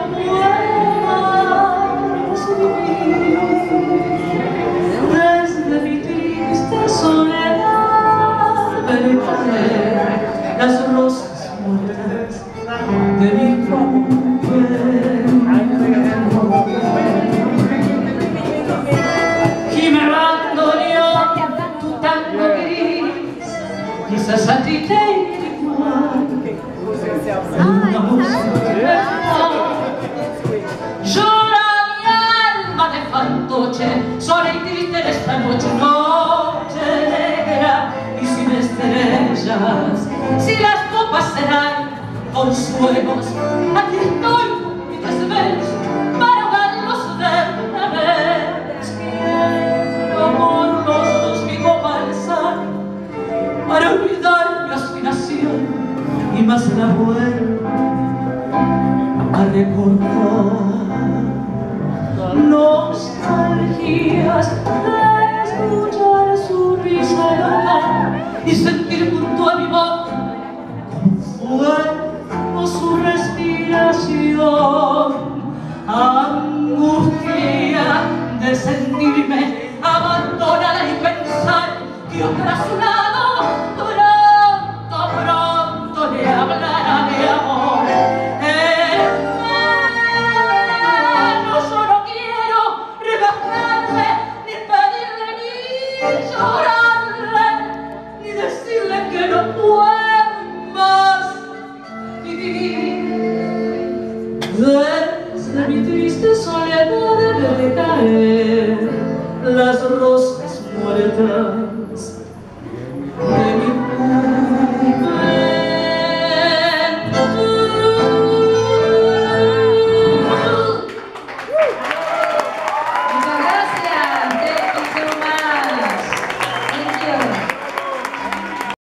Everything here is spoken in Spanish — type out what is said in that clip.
puedo más vivir. Desde mi triste soledad veré caer las rosas muertas de mi mujer. Y me abandonó tu tango gris, quizás a ti te iré igual. Una música llora mi alma de fantoche, sola y triste en esta noche, noche negra y sin estrellas. Si las copas serán consuelos, aquí estoy con mi desvelo para darlos de una vez. Quiero por los dos mi copa alzar para olvidar mi aspiración y más la vuelvo a recordar. Nostalgias de escuchar su risa y sentir junto a mi boca fuego su respiración. Angustia de sentirme abandonada y pensar que otra a su lado pronto le hablará de amor. Hermano, yo no quiero rebajarme, ni pedirle, ni llorarle, ni decirle que no puedo más vivir. Desde mi triste soledad veré caer las rosas muertas